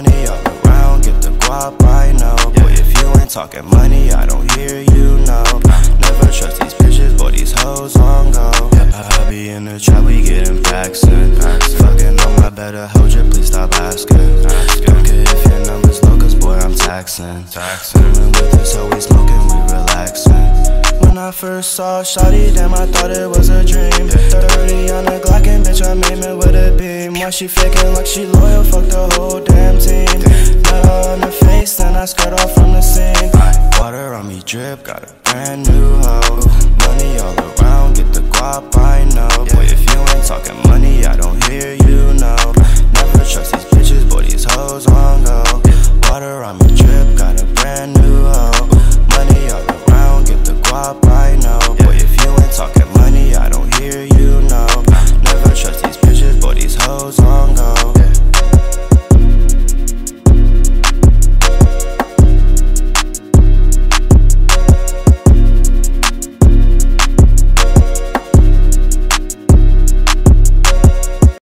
Money all around, get the guap, I know. Boy, if you ain't talking money, I don't hear you, no. Never trust these bitches, boy, these hoes on go. I be in the trap, we getting packs in. Fucking on my better hold you, please stop asking. Don't care if your number's low, cause boy, I'm taxing. Fooling with this hoe, we smoking, we relaxing. When I first saw shawty, damn, I thought it was a dream. 30 on the Glock and bitch, I'm aiming with a beam. Why she faking like she loyal, fuck the whole damn team. Met her on the face, then I skirt off from the scene. Water on me drip, got a brand new hoe. Money all around, get the guap, I know. Boy, if you ain't talking money, I don't hear you, no. Never trust these bitches, boy, these hoes on go. Water on me drip, got a brand new hoe. Money all around, get the guap, I know. Boy, if you ain't talking money, I don't hear you, no. Never trust these bitches, boy, these hoes on go.